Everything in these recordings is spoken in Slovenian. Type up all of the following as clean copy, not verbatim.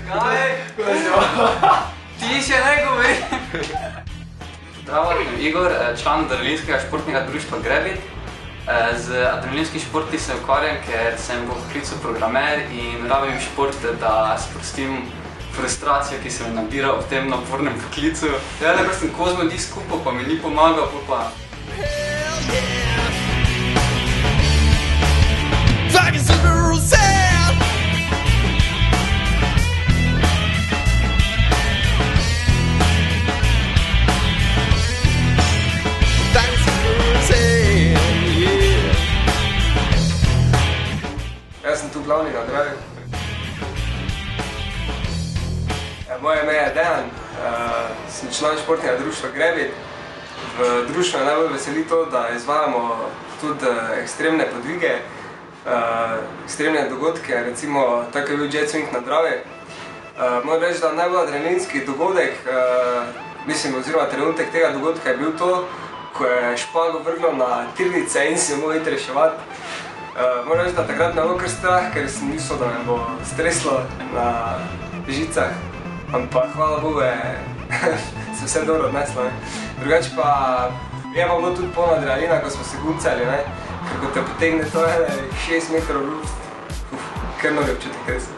Kaj? Ti še ne govori. Zdravo, Igor, član Adrenalinskega športnega društva Grebit. Z adrenalinskim športi se ukvarjam, ker sem v poklicu programer in rabim šport, da sprostim frustracijo, ki se mi nabira v tem napornem poklicu. Najprej sem Kozmo di skupaj, pa mi ni pomagal, pa... Jaz sem tu glavni nagrajen. Moje ime je Dejan, sem član športnega društva Grebit. V društvu me najbolj veseli to, da izvajamo tudi ekstremne podvige, ekstremne dogodke, recimo tako je bil Jet Swing na Dravi. Moram reči, da najbolj adrenalinski dogodek, mislim, oziroma trenutek tega dogodka je bil to, ko je špago vrglo na tirnice in si jo mogel iti reševati. Moram reči, da takrat me je bilo kar strah, ker sem mislil, da me bo streslo na žicah. Ampak hvala Bogu se vse dobro odneslo. Drugače pa je pa bilo tudi polno adrenalina, ko smo se guncali, ker ko te potegne to 6 metrov v luft, kar novi občutek res.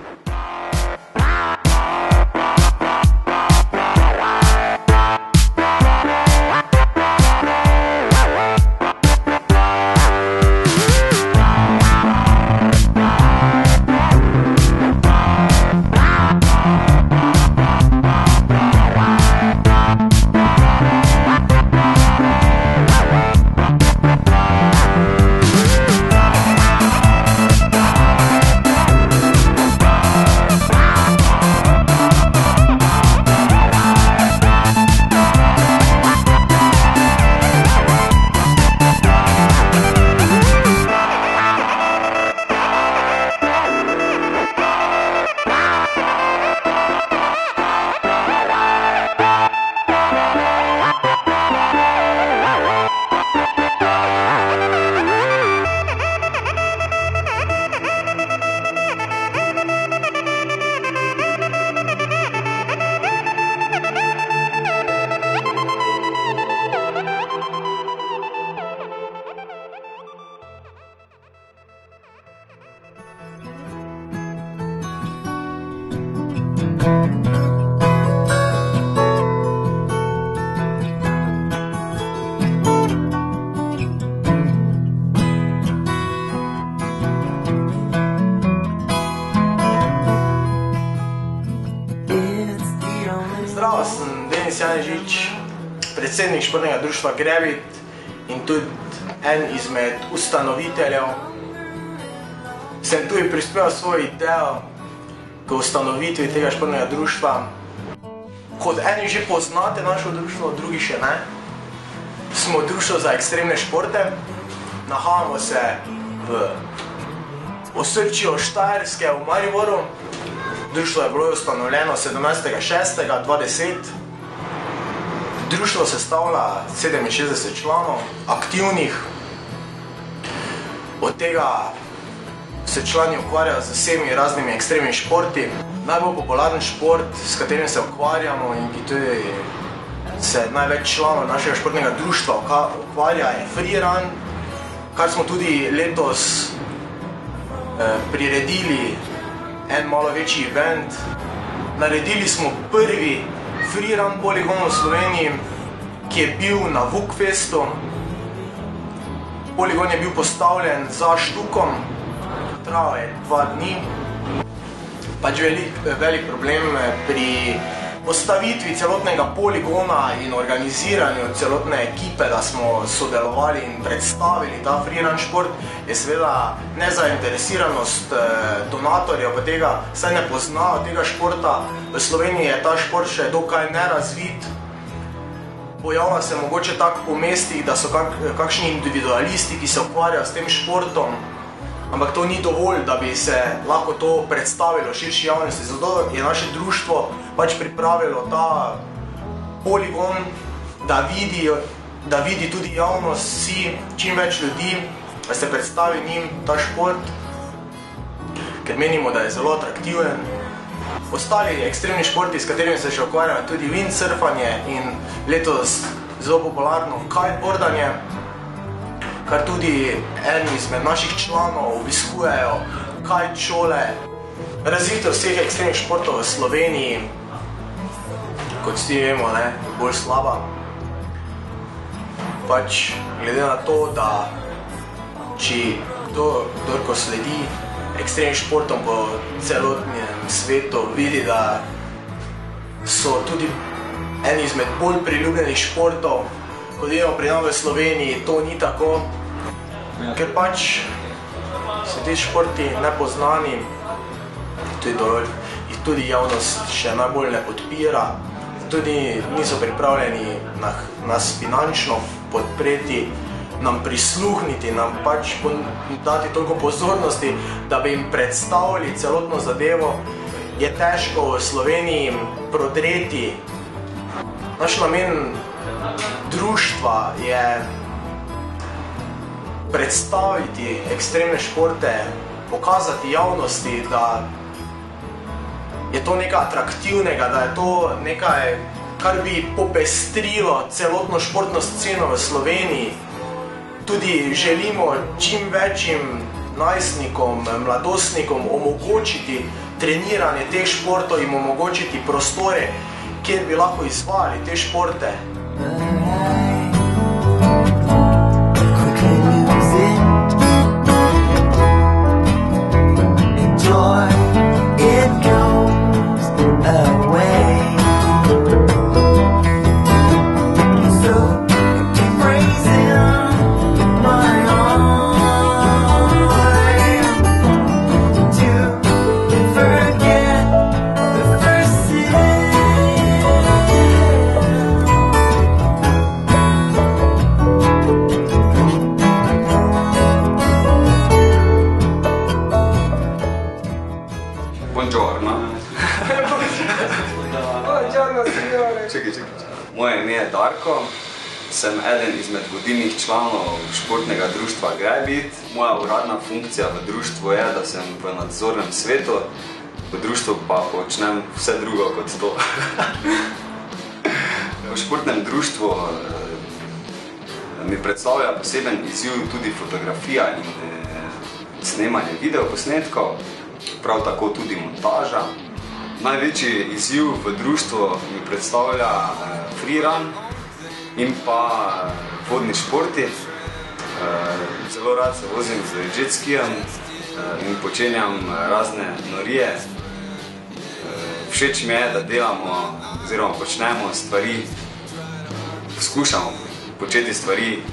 Zdravo, sem Denis Janežič, predsednik športnega društva Grebit in tudi en izmed ustanoviteljev. Sem tudi prispeval svoj idejo k ustanovitvi tega športnega društva. Kot eni že poznate našo društvo, drugi še ne. Smo društvo za ekstremne športe. Nahajamo se v osrčju Štajerske v Mariboru. Društvo je bilo ustanovljeno 17.6.2010. Društvo sestavlja 67 članov, aktivnih. Od tega se člani ukvarjajo z vsemi raznimi ekstremnimi športi. Najbolj popularen šport, s katerim se ukvarjamo in ki tudi se največ članov našega športnega društva ukvarja, je freerun, kar smo tudi letos priredili en malo večji event. Naredili smo prvi freerun poligon v Sloveniji, ki je bil na Vukfestu. Poligon je bil postavljen za Štukom, trajal je 2 dni. Pač velik problem pri postavitvi celotnega poligona in organiziranju celotne ekipe, da smo sodelovali in predstavili ta freerun šport, je seveda nezainteresiranost donatorjev v tega, saj ne poznajo tega športa. V Sloveniji je ta šport še dokaj nerazvit. Pojavlja se mogoče tako po mestih, da so kakšni individualisti, ki se ukvarjajo s tem športom, ampak to ni dovolj, da bi se lahko to predstavilo širši javnosti. Zato je naše društvo pač pripravilo ta poligon, da vidi tudi javnost, čim več ljudi, da se predstavi njim ta šport, ker menimo, da je zelo atraktiven. ostali ekstremni športi, s katerimi se še ukvarjajo, tudi windsurfanje in letos zelo popularno kiteboardanje, kar tudi eni izmed naših članov obiskujejo kite šole. Razvitost vseh ekstremnih športov v Sloveniji, kot vsi vemo, bolj slaba. Pač glede na to, da če kdorko sledi ekstremnim športom po celotnem svetu, vidi, da so tudi eni izmed bolj priljubljenih športov, kot vidimo pri nas v Sloveniji, to ni tako, ker pač so ti športi nepoznani, tudi javnost še najbolj ne podpira, tudi niso pripravljeni nas finančno podpreti, nam prisluhniti, nam pač dati toliko pozornosti, da bi jim predstavili celotno zadevo, je težko v Sloveniji prodreti. Naš namen društva je predstaviti ekstremne športe, pokazati javnosti, da je to nekaj atraktivnega, da je to nekaj, kar bi popestrilo celotno športno sceno v Sloveniji. Tudi želimo čim večjim najstnikom, mladostnikom omogočiti treniranje teh športov, jim omogočiti prostore, kjer bi lahko izvajali te športe. Moje ime je Darko, sem eden izmed vodilnih članov športnega društva Grebit. Moja uradna funkcija v društvu je, da sem v nadzornem svetu, v društvu pa počnem vse drugo kot to. V športnem društvu mi predstavlja poseben izziv tudi fotografija in snemanje videoposnetkov, prav tako tudi montaža. Največji izziv v društvu mi predstavlja freerun in pa vodni športi. Zelo rad se vozim z jet skijem in počenjam razne norije. Všeč mi je, da delamo oziroma počnemo stvari, poskušamo početi stvari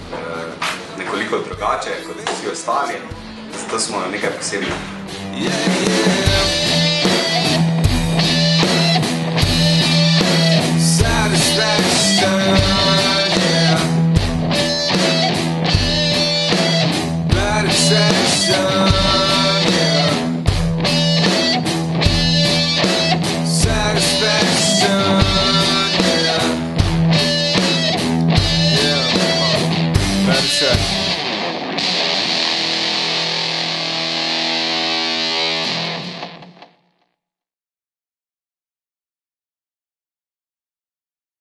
nekoliko drugače kot vsi ostali, zato smo nekaj posebnega.